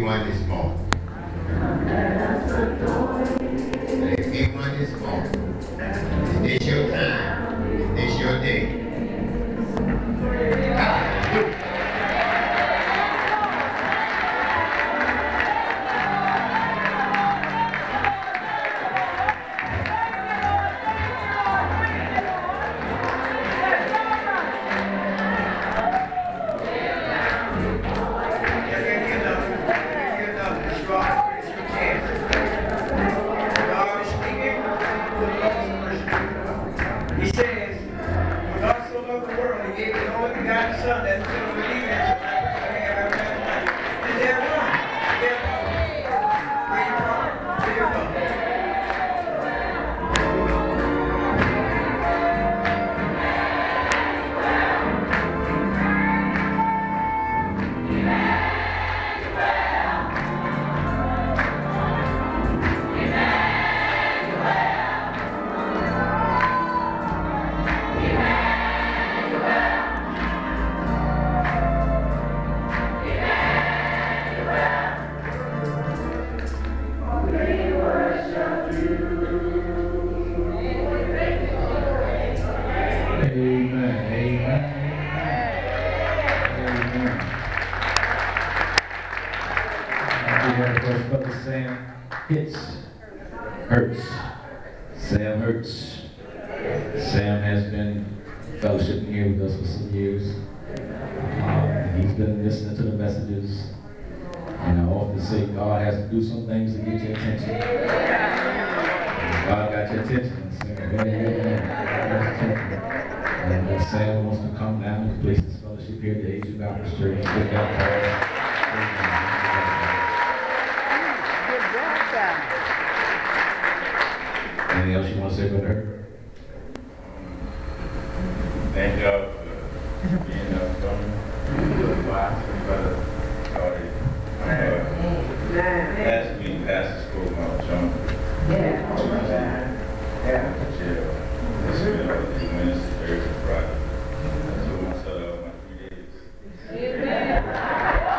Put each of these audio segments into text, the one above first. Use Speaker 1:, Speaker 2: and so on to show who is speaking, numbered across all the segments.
Speaker 1: one this morning. Let's get one this morning. Is this your time? Is this your day? Hallelujah.
Speaker 2: He says, for God so loved the world, He gave His only begotten Son, that whosoever believes in Him shall have everlasting life. Is there one? There one. Where you from? Where you from?
Speaker 3: Sam Hurts. Sam Hurts. Sam has been fellowshipping here with us for some years. He's been listening to the messages. And I often say God has to do some things to get your attention. And God got your attention. And Sam wants to come down and complete his fellowship here at the Asian Baptist Church. Give that anything else you want to say about her?
Speaker 4: Thank y'all for being up for me. Brother, last week, Pastor spoke about John. Yeah. This is Wednesday, Thursday, Friday. So I started out my 3 days. Amen.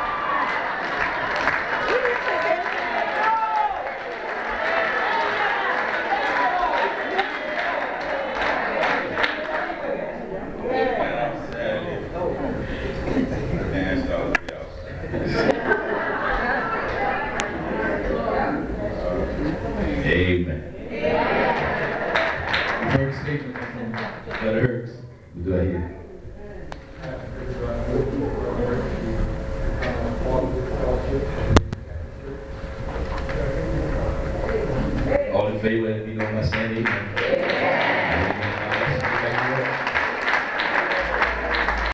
Speaker 3: Amen. First statement from Brother Hurts. We do it here. All in favor, let me know by saying amen.